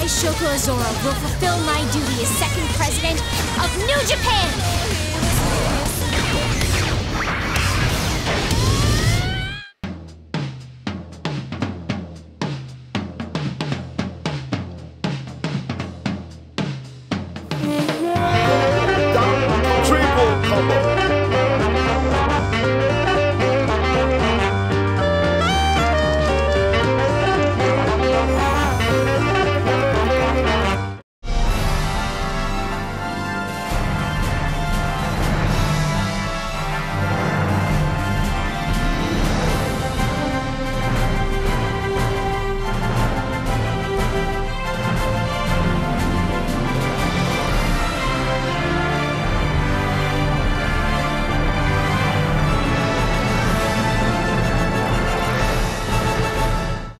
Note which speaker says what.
Speaker 1: I, Shoko Azoro, will fulfill my duty as second president of New Japan!